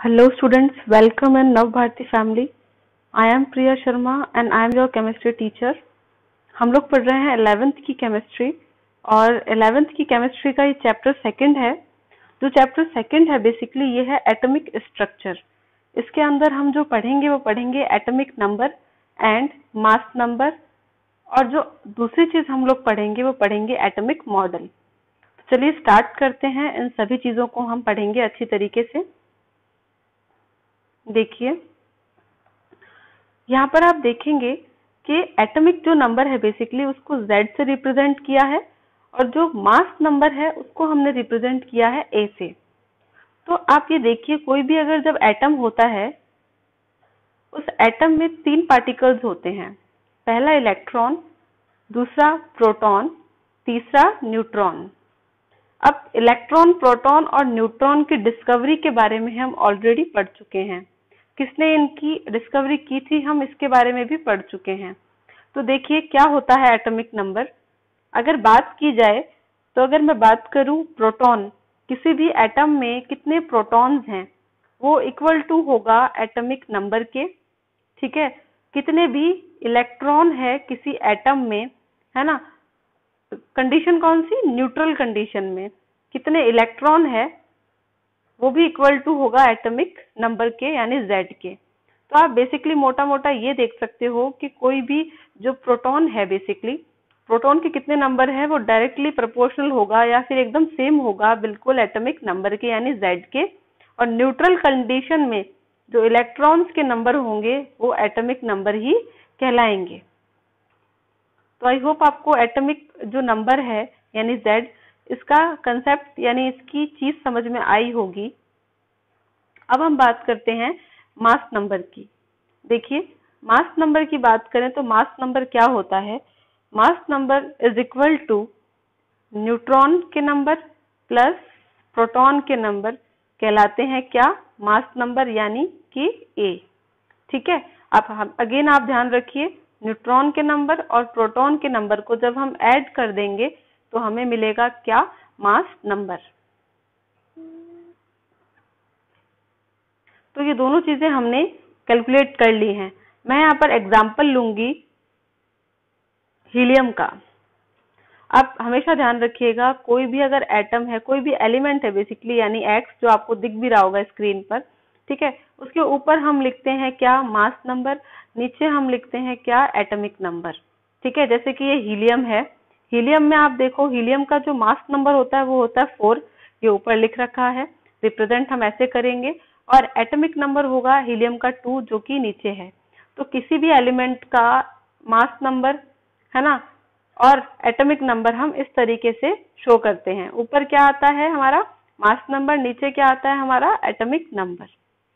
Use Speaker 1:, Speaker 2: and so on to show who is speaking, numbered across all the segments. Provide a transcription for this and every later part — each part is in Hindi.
Speaker 1: Hello students, welcome in Nav Bharati family. I am Priya Sharma and I am your chemistry teacher. हम लोग पढ़ रहे हैं 11th की केमिस्ट्री और 11th की केमिस्ट्री का ये चैप्टर सेकंड है। जो चैप्टर सेकंड है बेसिकली ये है एटॉमिक स्ट्रक्चर। इसके अंदर हम जो पढ़ेंगे वो पढ़ेंगे atomic number and mass number, और जो दूसरी चीज हम लोग पढ़ेंगे वो पढ़ेंगे एटॉमिक मॉडल। तो चलिए स्टार्ट करते हैं। इन सभी चीजों को हम पढ़ेंगे अच्छी तरीके से। देखिए यहाँ पर आप देखेंगे कि एटॉमिक जो नंबर है बेसिकली उसको Z से रिप्रेजेंट किया है और जो मास नंबर है उसको हमने रिप्रेजेंट किया है A से। तो आप ये देखिए, कोई भी अगर जब एटम होता है उस एटम में तीन पार्टिकल्स होते हैं। पहला इलेक्ट्रॉन, दूसरा प्रोटॉन, तीसरा न्यूट्रॉन। अब इलेक्ट्रॉन, प्रोटॉन और न्यूट्रॉन की डिस्कवरी के बारे में हम ऑलरेडी पढ़ चुके हैं। किसने इनकी डिस्कवरी की थी हम इसके बारे में भी पढ़ चुके हैं। तो देखिए क्या होता है एटॉमिक नंबर। अगर बात की जाए तो अगर मैं बात करूं प्रोटॉन, किसी भी एटम में कितने प्रोटॉन्स हैं वो इक्वल टू होगा एटॉमिक नंबर के। ठीक है, कितने भी इलेक्ट्रॉन है किसी एटम में, है ना, कंडीशन कौन सी, न्यूट्रल कंडीशन में कितने इलेक्ट्रॉन है वो भी इक्वल टू होगा एटॉमिक नंबर के यानी Z के। तो आप बेसिकली मोटा मोटा ये देख सकते हो कि कोई भी जो प्रोटॉन है बेसिकली प्रोटॉन के कितने नंबर है वो डायरेक्टली प्रोपोर्शनल होगा या फिर एकदम सेम होगा बिल्कुल एटॉमिक नंबर के यानी Z के। और न्यूट्रल कंडीशन में जो इलेक्ट्रॉन्स के नंबर होंगे वो एटॉमिक नंबर ही कहलाएंगे। तो आई होप आपको एटॉमिक जो नंबर है यानी Z, इसका कंसेप्ट यानी इसकी चीज समझ में आई होगी। अब हम बात करते हैं मास नंबर की। देखिए मास नंबर की बात करें तो मास नंबर क्या होता है। Mass number is equal to neutron के नंबर प्लस प्रोटॉन के नंबर कहलाते हैं क्या, मास नंबर यानी कि A। ठीक है, आप अगेन आप ध्यान रखिए, न्यूट्रॉन के नंबर और प्रोटॉन के नंबर को जब हम ऐड कर देंगे तो हमें मिलेगा क्या, मास नंबर। तो ये दोनों चीजें हमने कैलकुलेट कर ली हैं। मैं यहाँ पर एग्जांपल लूंगी हीलियम का। आप हमेशा ध्यान रखिएगा, कोई भी अगर एटम है, कोई भी एलिमेंट है बेसिकली यानी X जो आपको दिख भी रहा होगा स्क्रीन पर, ठीक है, उसके ऊपर हम लिखते हैं क्या, मास नंबर, नीचे हम लिखते हैं क्या, एटॉमिक नंबर। ठीक है, जैसे कि ये हीलियम है, हीलियम में आप देखो हीलियम का जो मास नंबर होता है वो होता है 4, ये ऊपर लिख रखा है, रिप्रेजेंट हम ऐसे करेंगे। और एटॉमिक नंबर होगा हीलियम का 2 जो कि नीचे है। तो किसी भी एलिमेंट का मास नंबर, है ना, और एटॉमिक नंबर हम इस तरीके से शो करते हैं। ऊपर क्या आता है हमारा मास नंबर, नीचे क्या आता है हमारा एटॉमिक नंबर।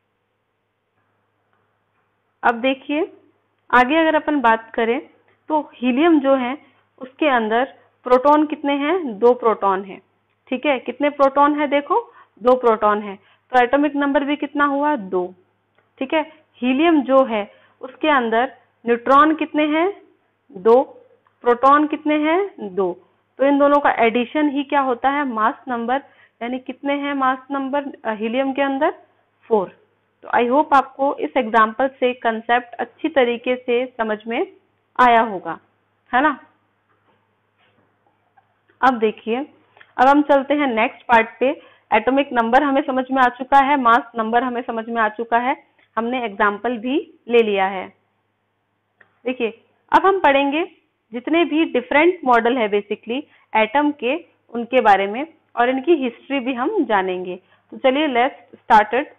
Speaker 1: अब देखिए आगे अगर अपन बात करें तो हीलियम जो है उसके अंदर प्रोटॉन कितने हैं, 2 प्रोटॉन है। ठीक है, कितने प्रोटॉन है, देखो 2 प्रोटॉन है, तो एटॉमिक नंबर भी कितना हुआ, 2। ठीक है, हीलियम जो है उसके अंदर न्यूट्रॉन कितने हैं, 2, प्रोटॉन कितने हैं, 2। तो इन दोनों का एडिशन ही क्या होता है, मास नंबर, यानी कितने हैं मास नंबर हीलियम के अंदर, 4। तो आई होप आपको इस एग्जांपल से कंसेप्ट अच्छी तरीके से समझ में आया होगा, है ना। अब देखिए, अब हम चलते हैं नेक्स्ट पार्ट पे। एटॉमिक नंबर हमें समझ में आ चुका है, मास नंबर हमें समझ में आ चुका है, हमने एग्जाम्पल भी ले लिया है। देखिए अब हम पढ़ेंगे जितने भी डिफरेंट मॉडल है बेसिकली एटम के, उनके बारे में, और इनकी हिस्ट्री भी हम जानेंगे। तो चलिए लेट्स स्टार्टेड।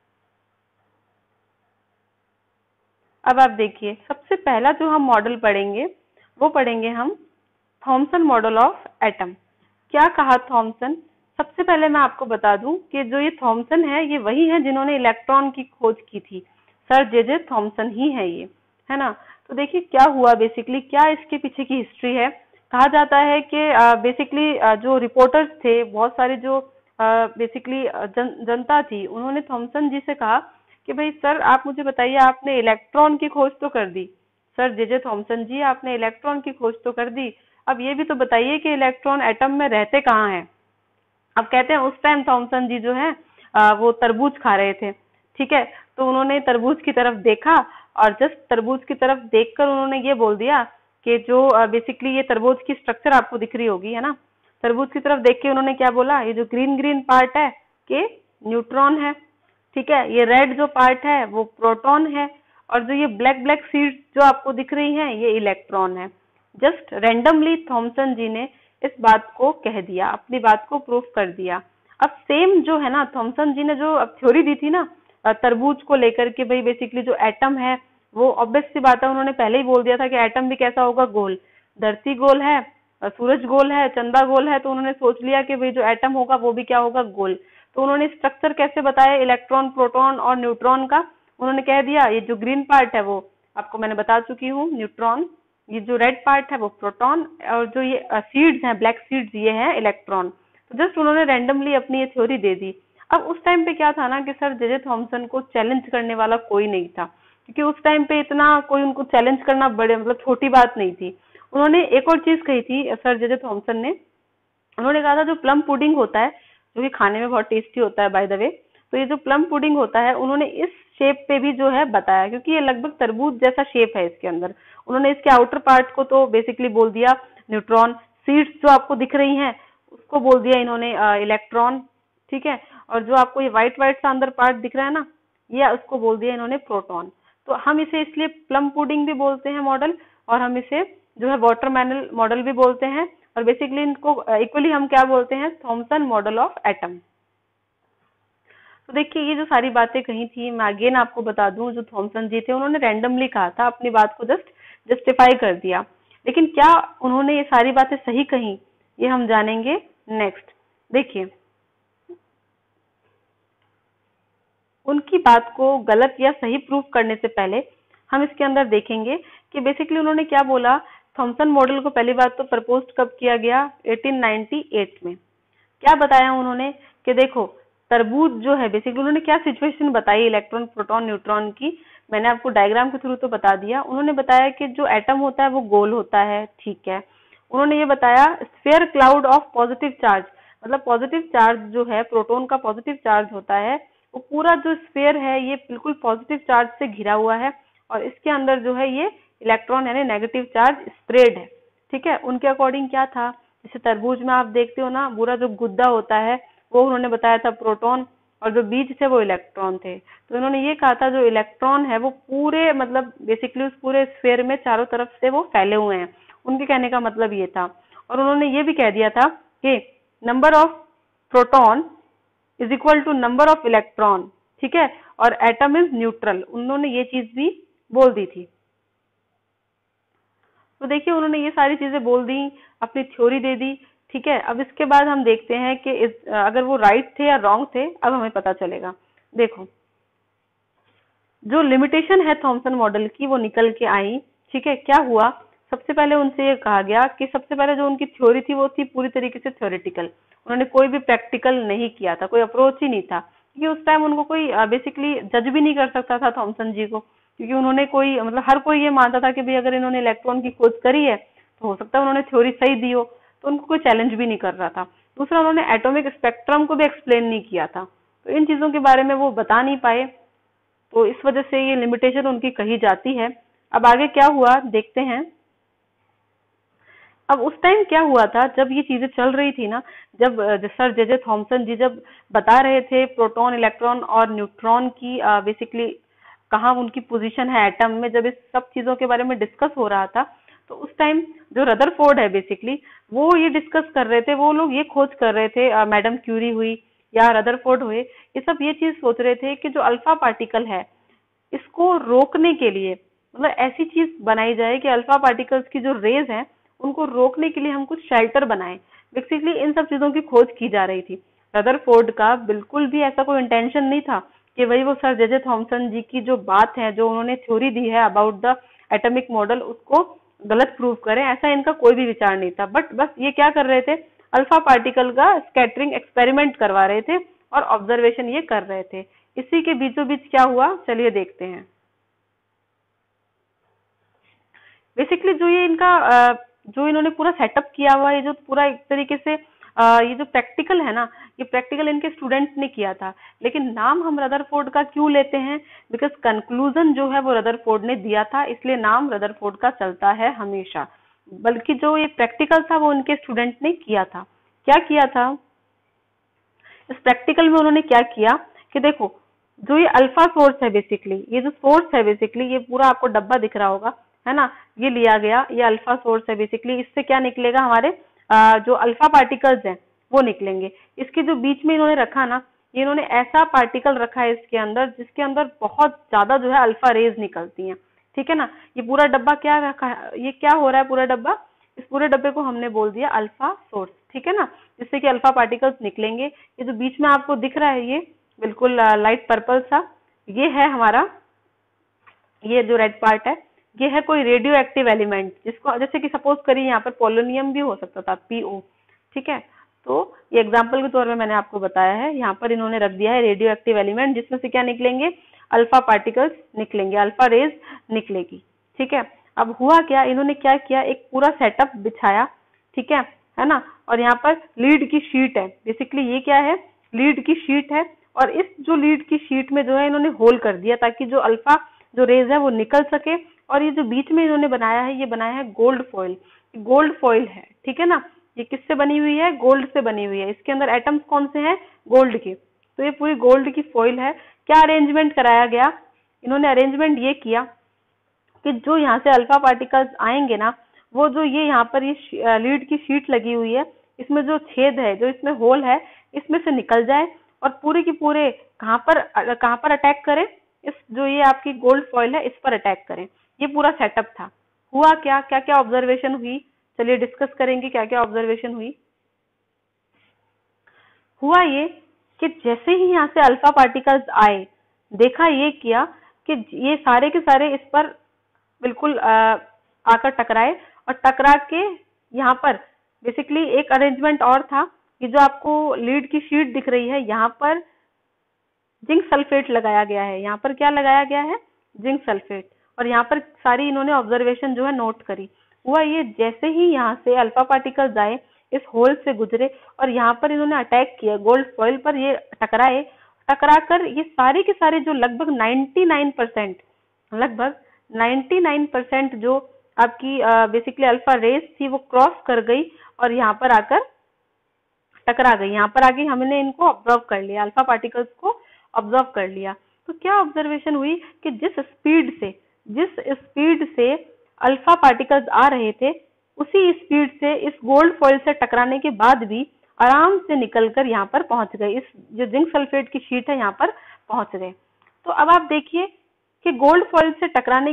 Speaker 1: अब आप देखिए सबसे पहला जो हम मॉडल पढ़ेंगे वो पढ़ेंगे हम थॉमसन मॉडल ऑफ एटम। क्या कहा थॉमसन, सबसे पहले मैं आपको बता दूं कि जो ये थॉमसन है ये वही है जिन्होंने इलेक्ट्रॉन की खोज की थी, सर जे थॉमसन ही है ये, है ना। तो देखिए क्या हुआ बेसिकली, क्या इसके पीछे की हिस्ट्री है। कहा जाता है कि बेसिकली जो रिपोर्टर्स थे, बहुत सारे जो बेसिकली जनता थी, उन्होंने थॉमसन जी से कहा कि भाई सर आप मुझे बताइए, आपने इलेक्ट्रॉन की खोज तो कर दी, सर जे थॉमसन जी आपने इलेक्ट्रॉन की खोज तो कर दी, अब ये भी तो बताइए कि इलेक्ट्रॉन एटम में रहते कहाँ हैं। अब कहते हैं उस टाइम थॉमसन जी जो है वो तरबूज खा रहे थे, ठीक है। तो उन्होंने तरबूज की तरफ देखा और जस्ट तरबूज की तरफ देखकर उन्होंने ये बोल दिया कि जो बेसिकली ये तरबूज की स्ट्रक्चर आपको दिख रही होगी, है ना, तरबूज की तरफ देख के उन्होंने क्या बोला, ये जो ग्रीन ग्रीन पार्ट है कि न्यूट्रॉन है, ठीक है, ये रेड जो पार्ट है वो प्रोटॉन है, और जो ये ब्लैक ब्लैक सीड्स जो आपको दिख रही हैं ये इलेक्ट्रॉन है। जस्ट रैंडमली थॉमसन जी ने इस बात को कह दिया, अपनी बात को प्रूफ कर दिया। अब सेम जो है ना, थॉमसन जी ने जो अब थ्योरी दी थी ना तरबूज को लेकर के, भाई बेसिकली जो एटम है वो ऑब्वियस सी बात है, उन्होंने पहले ही बोल दिया था कि एटम भी कैसा होगा, गोल। धरती गोल है, सूरज गोल है, चंदा गोल है, तो उन्होंने सोच लिया कि भाई जो एटम होगा वो भी क्या होगा, गोल। तो उन्होंने स्ट्रक्चर कैसे बताया इलेक्ट्रॉन, प्रोटॉन और न्यूट्रॉन का, उन्होंने कह दिया ये जो ग्रीन पार्ट है वो आपको मैंने बता चुकी हूँ न्यूट्रॉन, ये जो रेड पार्ट है वो प्रोटॉन, और जो ये सीड्स हैं ब्लैक सीड्स ये हैं इलेक्ट्रॉन। तो जस्ट उन्होंने रैंडमली अपनी ये थ्योरी दे दी। अब उस टाइम पे क्या था ना कि सर जे थॉमसन को चैलेंज करने वाला कोई नहीं था, क्योंकि उस टाइम पे इतना कोई उनको चैलेंज करना बड़े मतलब छोटी बात नहीं थी। उन्होंने एक और चीज कही थी सर जे थॉमसन ने, उन्होंने कहा था जो प्लम पुडिंग होता है, जो कि खाने में बहुत टेस्टी होता है बाय द वे, तो ये जो प्लम पुडिंग होता है उन्होंने इस शेप पे भी जो है बताया, क्योंकि ये लगभग तरबूज जैसा शेप है इसके अंदर। उन्होंने इसके आउटर पार्ट को तो बेसिकली बोल दिया न्यूट्रॉन, सीड्स जो आपको दिख रही हैं उसको बोल दिया इन्होंने इलेक्ट्रॉन, ठीक है, और जो आपको ये व्हाइट व्हाइट सा अंदर पार्ट दिख रहा है ना, ये उसको बोल दिया इन्होंने प्रोटॉन। तो हम इसे इसलिए प्लम पुडिंग भी बोलते हैं मॉडल, और हम इसे जो है वाटरमेलन मॉडल भी बोलते हैं, और बेसिकली इनको इक्वली हम क्या बोलते हैं, थॉमसन मॉडल ऑफ एटम। तो देखिए ये जो सारी बातें कही थी, मैं अगेन आपको बता दूं, जो थॉमसन जी थे उन्होंने रैंडमली कहा था, अपनी बात को जस्ट जस्टिफाई कर दिया, लेकिन क्या उन्होंने ये सारी बातें सही कही, ये हम जानेंगे नेक्स्ट। देखिए उनकी बात को गलत या सही प्रूफ करने से पहले हम इसके अंदर देखेंगे कि बेसिकली उन्होंने क्या बोला। थॉमसन मॉडल को पहली बात तो प्रपोज कब किया गया, 1898 में। क्या बताया उन्होंने कि देखो तरबूज जो है, बेसिकली उन्होंने क्या सिचुएशन बताई इलेक्ट्रॉन प्रोटॉन न्यूट्रॉन की, मैंने आपको डायग्राम के थ्रू तो बता दिया। उन्होंने बताया कि जो एटम होता है वो गोल होता है, ठीक है। उन्होंने ये बताया sphere cloud of positive charge, मतलब पॉजिटिव चार्ज जो है, प्रोटॉन का पॉजिटिव चार्ज होता है, वो पूरा जो स्फीयर है ये बिल्कुल पॉजिटिव चार्ज से घिरा हुआ है, और इसके अंदर जो है ये इलेक्ट्रॉन यानी नेगेटिव चार्ज स्प्रेड है, ठीक है। उनके अकॉर्डिंग क्या था, जैसे तरबूज में आप देखते हो ना, पूरा जो गुद्दा होता है वो उन्होंने बताया था प्रोटॉन, और जो बीज थे वो इलेक्ट्रॉन थे। तो उन्होंने ये कहा था जो इलेक्ट्रॉन है वो पूरे मतलब बेसिकली उस पूरे स्फीयर में चारों तरफ से वो फैले हुए हैं, उनके कहने का मतलब ये था। और उन्होंने ये भी कह दिया था कि number of proton is equal to number of electron, ठीक है, और एटम इज न्यूट्रल, उन्होंने ये चीज भी बोल दी थी। तो देखिए उन्होंने ये सारी चीजें बोल दी, अपनी थ्योरी दे दी, ठीक है। अब इसके बाद हम देखते हैं कि अगर वो राइट थे या रॉन्ग थे, अब हमें पता चलेगा। देखो जो लिमिटेशन है थॉमसन मॉडल की वो निकल के आई, ठीक है। क्या हुआ, सबसे पहले उनसे ये कहा गया कि सबसे पहले जो उनकी थ्योरी थी वो थी पूरी तरीके से थ्योरेटिकल, उन्होंने कोई भी प्रैक्टिकल नहीं किया था, कोई अप्रोच ही नहीं था, क्योंकि उस टाइम उनको कोई बेसिकली जज भी नहीं कर सकता था थॉमसन जी को, क्योंकि उन्होंने कोई मतलब हर कोई ये मानता था कि भाई अगर इन्होंने इलेक्ट्रॉन की खोज करी है तो हो सकता है उन्होंने थ्योरी सही दी हो, तो उनको कोई चैलेंज भी नहीं कर रहा था। दूसरा उन्होंने एटॉमिक स्पेक्ट्रम को भी एक्सप्लेन नहीं किया था, तो इन चीजों के बारे में वो बता नहीं पाए, तो इस वजह से ये लिमिटेशन उनकी कही जाती है। अब आगे क्या हुआ देखते हैं। अब उस टाइम क्या हुआ था जब ये चीजें चल रही थी ना, जब सर जे थॉमसन जी जब बता रहे थे प्रोटॉन इलेक्ट्रॉन और न्यूट्रॉन की बेसिकली कहाँ उनकी पोजीशन है एटम में, जब इस सब चीजों के बारे में डिस्कस हो रहा था, तो उस टाइम जो रदरफोर्ड है बेसिकली वो ये डिस्कस कर रहे थे, वो लोग ये खोज कर रहे थे, मैडम क्यूरी हुई या रदरफोर्ड हुए, ये सब ये चीज सोच रहे थे कि जो अल्फा पार्टिकल है इसको रोकने के लिए मतलब ऐसी चीज बनाई जाए कि अल्फा पार्टिकल्स की जो रेज हैं उनको रोकने के लिए हम कुछ शेल्टर बनाएं। बेसिकली इन सब चीजों की खोज की जा रही थी। रदरफोर्ड का बिल्कुल भी ऐसा कोई इंटेंशन नहीं था कि वही वो सर जे थॉमसन जी की जो बात है, जो उन्होंने थ्योरी दी है अबाउट द एटॉमिक मॉडल, उसको गलत प्रूव करें, ऐसा इनका कोई भी विचार नहीं था। बट बस ये क्या कर रहे थे, अल्फा पार्टिकल का स्कैटरिंग एक्सपेरिमेंट करवा रहे थे और ऑब्जर्वेशन ये कर रहे थे। इसी के बीचों बीच क्या हुआ चलिए देखते हैं। बेसिकली जो ये इनका जो इन्होंने पूरा सेटअप किया हुआ है, ये जो पूरा एक तरीके से ये जो प्रैक्टिकल है ना, ये प्रैक्टिकल इनके स्टूडेंट ने किया था, लेकिन नाम हम रदरफोर्ड का क्यों लेते हैं? बिकॉज कंक्लूजन जो है वो रदरफोर्ड ने दिया था, इसलिए नाम रदरफोर्ड का चलता है हमेशा। बल्कि जो ये प्रैक्टिकल था वो उनके स्टूडेंट ने किया था। क्या किया था इस प्रैक्टिकल में? उन्होंने क्या किया कि देखो, जो ये अल्फा सोर्स है बेसिकली, ये जो सोर्स है बेसिकली, ये पूरा आपको डब्बा दिख रहा होगा, है ना, ये लिया गया, ये अल्फा सोर्स है बेसिकली। इससे क्या निकलेगा? हमारे जो अल्फा पार्टिकल्स हैं वो निकलेंगे। इसके जो बीच में इन्होंने रखा ना, ये इन्होंने ऐसा पार्टिकल रखा है इसके अंदर जिसके अंदर बहुत ज्यादा जो है अल्फा रेज निकलती हैं, ठीक है ना। ये पूरा डब्बा क्या रखा है, ये क्या हो रहा है पूरा डब्बा, इस पूरे डब्बे को हमने बोल दिया अल्फा सोर्स, ठीक है ना, जिससे कि अल्फा पार्टिकल्स निकलेंगे। ये जो बीच में आपको दिख रहा है ये बिल्कुल लाइट पर्पल सा, ये है हमारा, ये जो रेड पार्ट है ये है कोई रेडियो एक्टिव एलिमेंट, जिसको जैसे कि सपोज करिए यहाँ पर पोलोनियम भी हो सकता था, पीओ, ठीक है। तो ये एग्जांपल के तौर पे मैंने आपको बताया है, यहाँ पर इन्होंने रख दिया है रेडियो एक्टिव एलिमेंट, जिसमें से क्या निकलेंगे? अल्फा पार्टिकल्स निकलेंगे, अल्फा रेज निकलेगी, ठीक है। अब हुआ क्या, इन्होंने क्या किया, एक पूरा सेटअप बिछाया, ठीक है ना। और यहाँ पर लीड की शीट है, बेसिकली ये क्या है? लीड की शीट है। और इस जो लीड की शीट में जो है इन्होंने होल कर दिया ताकि जो अल्फा जो रेज है वो निकल सके। और ये जो बीच में इन्होंने बनाया है, ये बनाया है गोल्ड फॉइल, गोल्ड फॉइल है, ठीक है ना। ये किससे बनी हुई है? गोल्ड से बनी हुई है। इसके अंदर एटम्स कौन से हैं? गोल्ड के। तो ये पूरी गोल्ड की फॉइल है। क्या अरेंजमेंट कराया गया? इन्होंने अरेंजमेंट ये किया कि जो यहाँ से अल्फा पार्टिकल्स आएंगे ना, वो जो ये यहाँ पर ये लीड की शीट लगी हुई है, इसमें जो छेद है, जो इसमें होल है, इसमें से निकल जाए और पूरे की पूरे कहाँ पर अटैक करें? इस जो ये आपकी गोल्ड फॉइल है इस पर अटैक करें। ये पूरा सेटअप था। हुआ क्या, क्या क्या ऑब्जर्वेशन हुई? चलिए डिस्कस करेंगे क्या क्या ऑब्जर्वेशन हुई। हुआ ये कि जैसे ही यहाँ से अल्फा पार्टिकल्स आए, देखा ये किया कि ये सारे के सारे इस पर बिल्कुल आकर टकराए, और टकरा के यहाँ पर बेसिकली एक अरेंजमेंट और था कि जो आपको लीड की शीट दिख रही है, यहाँ पर जिंक सल्फेट लगाया गया है। यहाँ पर क्या लगाया गया है? Zinc sulphate. और यहाँ पर सारी इन्होंने ऑब्जर्वेशन जो है नोट करी। हुआ ये, जैसे ही यहाँ से अल्फा पार्टिकल्स आए, इस होल से गुजरे और यहाँ पर इन्होंने अटैक किया, गोल्ड फॉइल पर ये टकराए, टकराकर ये सारे के सारे जो लगभग 99% जो आपकी बेसिकली अल्फा रेस थी वो क्रॉस कर गई और यहाँ पर आकर टकरा गई। यहाँ पर आके हमने इनको ऑब्जर्व कर लिया, अल्फा पार्टिकल्स को ऑब्जर्व कर लिया। तो क्या ऑब्जर्वेशन हुई कि जिस स्पीड से अल्फा पार्टिकल्स आ रहे थे, उसी स्पीड से इस गोल्ड फॉइल से टकराने के बाद भी आराम से निकलकर यहाँ पर पहुंच गए, इस जो जिंक सल्फेट की शीट है यहाँ पर पहुंच गए। तो अब आप देखिए कि गोल्ड फॉइल से टकराने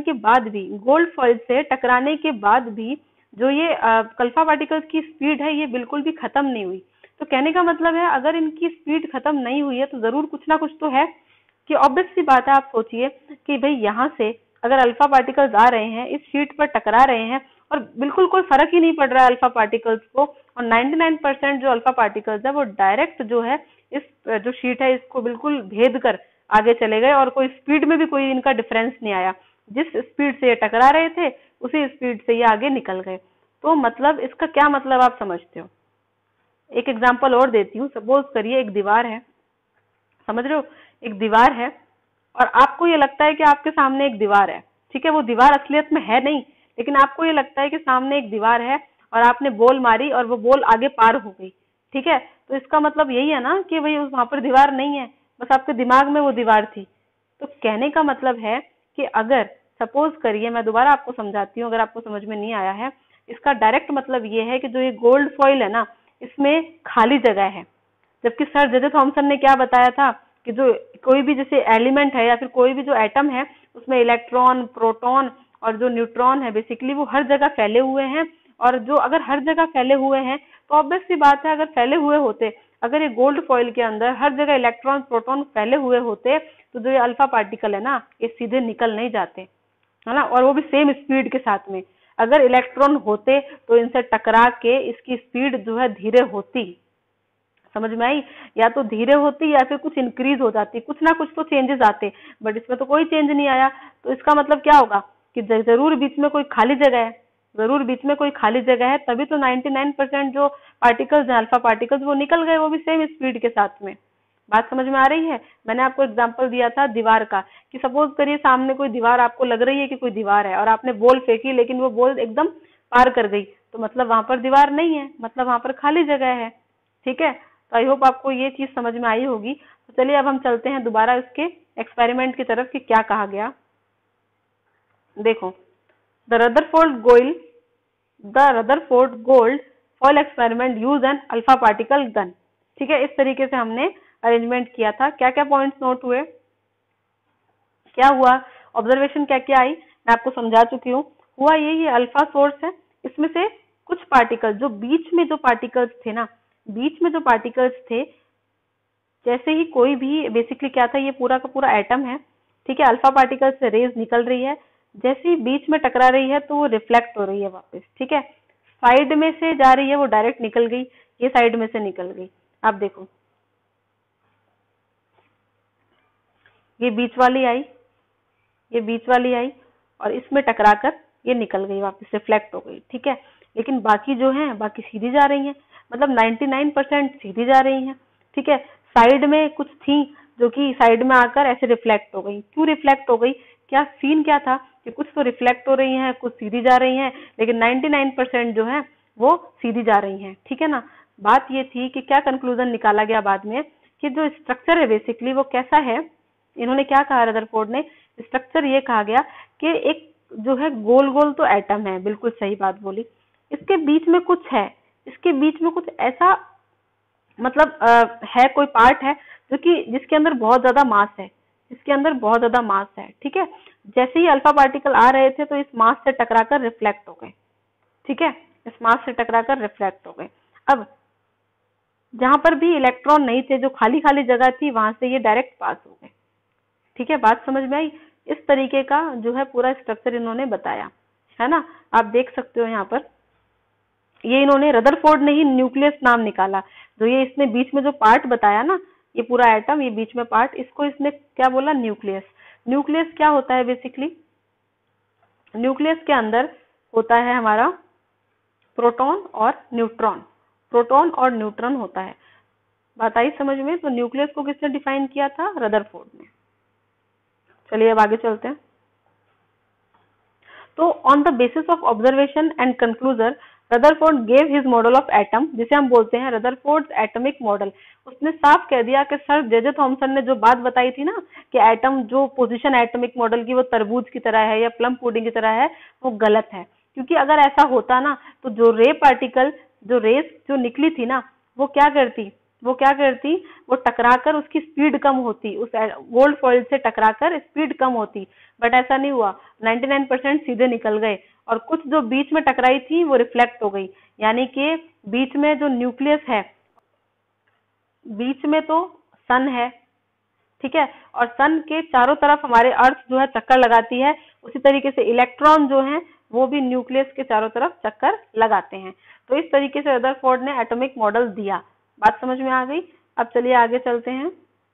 Speaker 1: के बाद भी जो ये अल्फा पार्टिकल्स की स्पीड है ये बिल्कुल भी खत्म नहीं हुई। तो कहने का मतलब है, अगर इनकी स्पीड खत्म नहीं हुई है तो जरूर कुछ ना कुछ तो है। कि ऑब्वियस सी बात है, आप सोचिए कि भाई यहाँ से अगर अल्फा पार्टिकल्स आ रहे हैं, इस शीट पर टकरा रहे हैं और बिल्कुल कोई फर्क ही नहीं पड़ रहा है अल्फा पार्टिकल्स को, और 99% जो अल्फा पार्टिकल्स है वो डायरेक्ट जो है इस जो शीट है इसको बिल्कुल भेद कर आगे चले गए, और कोई स्पीड में भी कोई इनका डिफरेंस नहीं आया। जिस स्पीड से ये टकरा रहे थे उसी स्पीड से ये आगे निकल गए। तो मतलब इसका क्या मतलब आप समझते हो? एक एग्जांपल और देती हूँ। सपोज करिए एक दीवार है, समझ रहे हो, एक दीवार है और आपको ये लगता है कि आपके सामने एक दीवार है, ठीक है। वो दीवार असलियत में है नहीं, लेकिन आपको ये लगता है कि सामने एक दीवार है और आपने बॉल मारी और वो बॉल आगे पार हो गई, ठीक है। तो इसका मतलब यही है ना कि भाई वहां पर दीवार नहीं है, बस आपके दिमाग में वो दीवार थी। तो कहने का मतलब है कि अगर सपोज करिए, मैं दोबारा आपको समझाती हूँ अगर आपको समझ में नहीं आया है, इसका डायरेक्ट मतलब ये है कि जो ये गोल्ड फॉइल है ना, इसमें खाली जगह है। जबकि सर जे जे थॉमसन ने क्या बताया था कि जो कोई भी जैसे एलिमेंट है या फिर कोई भी जो एटम है, उसमें इलेक्ट्रॉन, प्रोटॉन और जो न्यूट्रॉन है बेसिकली वो हर जगह फैले हुए हैं। और जो अगर हर जगह फैले हुए हैं तो ऑब्वियस सी बात है, अगर फैले हुए होते, अगर ये गोल्ड फॉइल के अंदर हर जगह इलेक्ट्रॉन, प्रोटॉन फैले हुए होते, तो जो ये अल्फा पार्टिकल है ना, ये सीधे निकल नहीं जाते, है ना, और वो भी सेम स्पीड के साथ में। अगर इलेक्ट्रॉन होते तो इनसे टकरा के इसकी स्पीड जो है धीरे होती, समझ में आई? या तो धीरे होती या फिर कुछ इंक्रीज हो जाती, कुछ ना कुछ तो चेंजेस आते, बट इसमें तो कोई चेंज नहीं आया। तो इसका मतलब क्या होगा कि जरूर बीच में कोई खाली जगह है, जरूर बीच में कोई खाली जगह है, तभी तो 99% जो पार्टिकल्स हैं अल्फा पार्टिकल्स वो निकल गए, वो भी सेम स्पीड के साथ में। बात समझ में आ रही है? मैंने आपको एग्जांपल दिया था दीवार का, कि सपोज करिए सामने कोई दीवार आपको लग रही है कि कोई दीवार है और आपने बॉल फेंकी, लेकिन वो बॉल एकदम पार कर गई, तो मतलब वहां पर दीवार नहीं है, मतलब वहां पर खाली जगह है। ठीक है, तो आई होप आपको ये चीज समझ में आई होगी। तो चलिए अब हम चलते हैं दोबारा इसके एक्सपेरिमेंट की तरफ कि क्या कहा गया। देखो, the Rutherford gold foil experiment use an alpha particle gun. ठीक है, इस तरीके से हमने अरेंजमेंट किया था। क्या क्या पॉइंट्स नोट हुए, क्या हुआ, ऑब्जर्वेशन क्या क्या आई, मैं आपको समझा चुकी हूँ। हुआ ये अल्फा सोर्स है, इसमें से कुछ पार्टिकल जो बीच में जो पार्टिकल्स थे ना, बीच में जो पार्टिकल्स थे, जैसे ही कोई भी बेसिकली क्या था, ये पूरा का पूरा एटम है। ठीक है, अल्फा पार्टिकल से रेज निकल रही है, जैसे ही बीच में टकरा रही है तो वो रिफ्लेक्ट हो रही है वापस। ठीक है, साइड में से जा रही है वो डायरेक्ट निकल गई, ये साइड में से निकल गई। आप देखो, ये बीच वाली आई, ये बीच वाली आई और इसमें टकराकर ये निकल गई वापस, रिफ्लेक्ट हो गई। ठीक है, लेकिन बाकी जो है बाकी सीधी जा रही हैं, मतलब 99% सीधी जा रही हैं। ठीक है, साइड में कुछ थी जो कि साइड में आकर ऐसे रिफ्लेक्ट हो गई। क्यों रिफ्लेक्ट हो गई, क्या सीन क्या था कि कुछ तो रिफ्लेक्ट हो रही हैं, कुछ सीधी जा रही हैं, लेकिन 99% जो है वो सीधी जा रही हैं। ठीक है ना, बात ये थी कि क्या कंक्लूजन निकाला गया बाद में कि जो स्ट्रक्चर है बेसिकली वो कैसा है। इन्होंने क्या कहा, रदरफोर्ड ने स्ट्रक्चर ये कहा गया कि एक जो है गोल गोल तो एटम है, बिल्कुल सही बात बोली, इसके बीच में कुछ है, इसके बीच में कुछ ऐसा मतलब है, कोई पार्ट है जो कि जिसके अंदर बहुत ज्यादा मास है, जिसके अंदर बहुत ज्यादा मास है। ठीक है, जैसे ही अल्फा पार्टिकल आ रहे थे तो इस मास से टकराकर रिफ्लेक्ट हो गए। ठीक है, इस मास से टकराकर रिफ्लेक्ट हो गए। अब जहां पर भी इलेक्ट्रॉन नहीं थे, जो खाली खाली जगह थी, वहां से ये डायरेक्ट पास हो गए। ठीक है, बात समझ में आई। इस तरीके का जो है पूरा स्ट्रक्चर इन्होंने बताया है ना, आप देख सकते हो यहाँ पर। ये इन्होंने रदरफोर्ड ने ही न्यूक्लियस नाम निकाला, जो ये इसने बीच में जो पार्ट बताया ना, ये पूरा एटम, ये बीच में पार्ट, इसको इसने क्या बोला, न्यूक्लियस। न्यूक्लियस क्या होता है बेसिकली, न्यूक्लियस के अंदर होता है हमारा प्रोटॉन और न्यूट्रॉन, प्रोटॉन और न्यूट्रॉन होता है। बात आई समझ में। तो न्यूक्लियस को किसने डिफाइन किया था, रदरफोर्ड ने। चलिए अब आगे चलते हैं। तो on the basis of observation and conclusion Rutherford gave his model of atom, जिसे हम बोलते हैं रदरफोर्ड एटॉमिक मॉडल। उसने साफ कह दिया कि सर जे जे थॉमसन ने जो बात बताई थी ना कि एटम जो पोजीशन एटॉमिक मॉडल की वो तरबूज की तरह है या प्लम पुडिंग की तरह है, वो गलत है। क्योंकि अगर ऐसा होता ना तो जो रे पार्टिकल, जो रेस जो निकली थी ना, वो क्या करती, वो टकराकर उसकी स्पीड कम होती, उस गोल्ड फॉइल से टकराकर स्पीड कम होती। बट ऐसा नहीं हुआ, 99% सीधे निकल गए और कुछ जो बीच में टकराई थी वो रिफ्लेक्ट हो गई। यानी कि बीच में जो न्यूक्लियस है, बीच में तो सन है, ठीक है, और सन के चारों तरफ हमारे अर्थ जो है चक्कर लगाती है, उसी तरीके से इलेक्ट्रॉन जो है वो भी न्यूक्लियस के चारों तरफ चक्कर लगाते हैं। तो इस तरीके से रदरफोर्ड ने एटॉमिक मॉडल दिया। बात समझ में आ गई। अब चलिए आगे चलते हैं।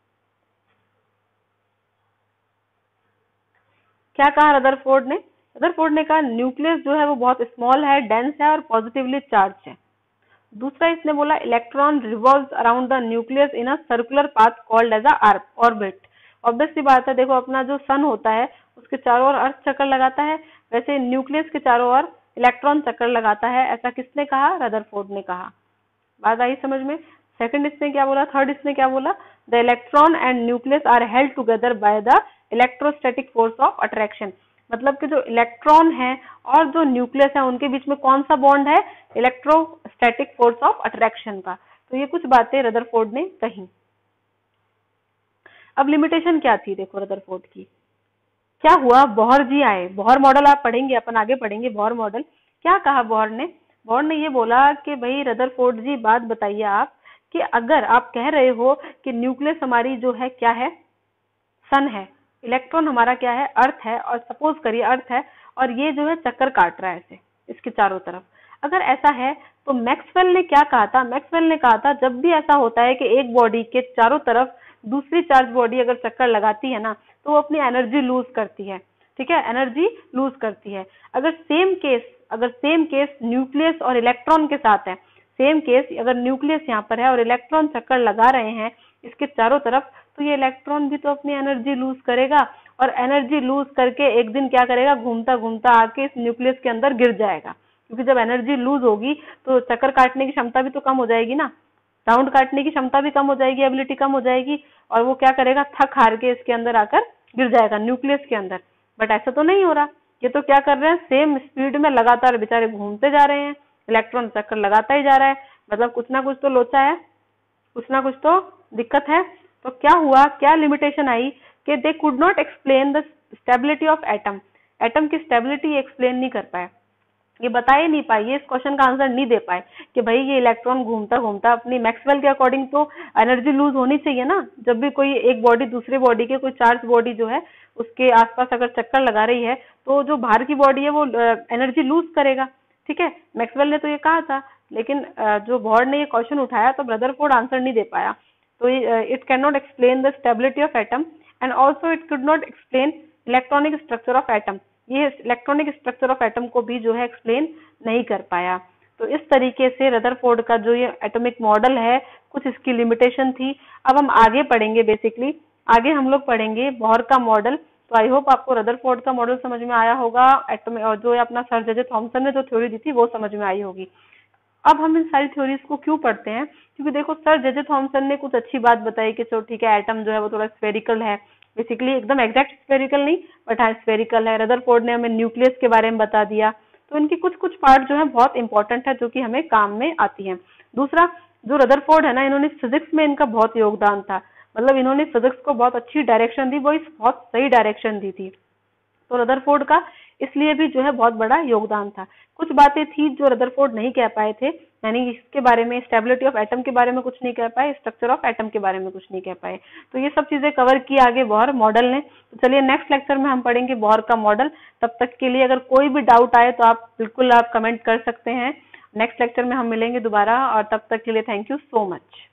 Speaker 1: क्या कहा रदरफोर्ड ने, रदरफोर्ड ने कहा न्यूक्लियस जो है वो बहुत स्मॉल है, डेंस है और पॉजिटिवली चार्ज है। दूसरा इसने बोला electron revolves around the nucleus in a circular path called as a orbit. Obvious सी बात है, देखो अपना जो सन होता है उसके चारों ओर अर्थ चक्कर लगाता है, वैसे न्यूक्लियस के चारों ओर इलेक्ट्रॉन चक्कर लगाता है। ऐसा किसने कहा, रदरफोर्ड ने कहा। बात आई समझ में। सेकंड इसने क्या बोला, थर्ड इसने क्या बोला, the electron and nucleus are held together by the electrostatic force of attraction. मतलब कि जो इलेक्ट्रॉन है और जो न्यूक्लियस है उनके बीच में कौन सा बॉन्ड है, इलेक्ट्रोस्टैटिक फोर्स ऑफ अट्रैक्शन का। तो ये कुछ बातें रदरफोर्ड ने कही। अब लिमिटेशन क्या थी देखो रदरफोर्ड की। क्या हुआ, बोहर जी आए, बोहर मॉडल आप पढ़ेंगे, अपन आगे पढ़ेंगे बोहर मॉडल। क्या कहा बोहर ने, बोहर ने ये बोला कि भाई रदरफोर्ड जी बात बताइए आप कि अगर आप कह रहे हो कि न्यूक्लियस हमारी जो है क्या है, सन है, इलेक्ट्रॉन हमारा क्या है, अर्थ है, और सपोज करिए अर्थ है और ये जो है चक्कर काट रहा है ऐसे इसके चारों तरफ। अगर ऐसा है तो मैक्सवेल ने क्या कहा था, मैक्सवेल ने कहा था जब भी ऐसा होता है कि एक बॉडी के चारों तरफ दूसरी चार्ज बॉडी अगर चक्कर लगाती है ना तो वो अपनी एनर्जी लूज करती है। ठीक है, एनर्जी लूज करती है। अगर सेम केस अगर सेम केस न्यूक्लियस और इलेक्ट्रॉन के साथ है, सेम केस अगर न्यूक्लियस यहाँ पर है और इलेक्ट्रॉन चक्कर लगा रहे हैं इसके चारों तरफ, तो ये इलेक्ट्रॉन भी तो अपनी एनर्जी लूज करेगा और एनर्जी लूज करके एक दिन क्या करेगा, घूमता घूमता आके इस न्यूक्लियस के अंदर गिर जाएगा। क्योंकि जब एनर्जी लूज होगी तो चक्कर काटने की क्षमता भी तो कम हो जाएगी ना, राउंड काटने की क्षमता भी कम हो जाएगी, एबिलिटी कम हो जाएगी, और वो क्या करेगा, थक हार के इसके अंदर आकर गिर जाएगा न्यूक्लियस के अंदर। बट ऐसा तो नहीं हो रहा, ये तो क्या कर रहे हैं, सेम स्पीड में लगातार बेचारे घूमते जा रहे हैं, इलेक्ट्रॉन चक्कर लगाता ही जा रहा है, मतलब कुछ ना कुछ तो लोचा है, कुछ ना कुछ तो दिक्कत है। तो क्या हुआ, क्या लिमिटेशन आई कि they could not explain the stability of atom, atom की स्टेबिलिटी एक्सप्लेन नहीं कर पाए, ये बता ही नहीं पाए, ये इस क्वेश्चन का आंसर नहीं दे पाए कि भाई ये इलेक्ट्रॉन घूमता घूमता अपनी मैक्सवेल के अकॉर्डिंग तो एनर्जी लूज होनी चाहिए ना, जब भी कोई एक बॉडी दूसरे बॉडी के कोई चार्ज बॉडी जो है उसके आसपास अगर चक्कर लगा रही है तो जो बाहर की बॉडी है वो एनर्जी लूज करेगा, ठीक है, मैक्सवेल ने तो ये कहा था, लेकिन जो बोर्ड ने ये क्वेश्चन उठाया तो रदरफोर्ड आंसर नहीं दे पाया। तो it can not explain the stability of atom and also it could not explain electronic structure of atom, ये इलेक्ट्रॉनिक स्ट्रक्चर ऑफ एटम को भी जो है एक्सप्लेन नहीं कर पाया। तो इस तरीके से रदरफोर्ड का जो ये एटॉमिक मॉडल है कुछ इसकी लिमिटेशन थी। अब हम आगे पढ़ेंगे, बेसिकली आगे हम लोग पढ़ेंगे बोहर का मॉडल। तो आई होप आपको रदरफोर्ड का मॉडल समझ में आया होगा, एटॉमिक और जो अपना सर जे जे थॉमसन ने जो थ्योरी दी थी वो समझ में आई होगी। अब हम इन सारी थ्योरीज को क्यों पढ़ते हैं, क्योंकि देखो सर जे जे थॉमसन ने कुछ अच्छी बात बताई कि चलो ठीक है, एटम जो है वो थोड़ा स्फेरिकल है, बेसिकली एकदम एग्जैक्ट स्फेरिकल नहीं बट हाँ स्फेरिकल है। रदरफोर्ड ने हमें न्यूक्लियस के बारे में बता दिया। तो इनकी कुछ कुछ पार्ट जो है बहुत इंपॉर्टेंट है जो कि हमें काम में आती है। दूसरा, जो रदरफोर्ड है ना, इन्होंने फिजिक्स में इनका बहुत योगदान था, मतलब इन्होंने फिजिक्स को बहुत अच्छी डायरेक्शन दी, वो इस बहुत सही डायरेक्शन दी थी। तो रदरफोर्ड का इसलिए भी जो है बहुत बड़ा योगदान था। कुछ बातें थी जो रदरफोर्ड नहीं कह पाए थे, यानी इसके बारे में, स्टेबिलिटी ऑफ एटम के बारे में कुछ नहीं कह पाए, स्ट्रक्चर ऑफ एटम के बारे में कुछ नहीं कह पाए। तो ये सब चीजें कवर की आगे बोहर मॉडल ने। तो चलिए नेक्स्ट लेक्चर में हम पढ़ेंगे बोहर का मॉडल। तब तक के लिए अगर कोई भी डाउट आए तो आप बिल्कुल आप कमेंट कर सकते हैं। नेक्स्ट लेक्चर में हम मिलेंगे दोबारा, और तब तक के लिए थैंक यू सो मच।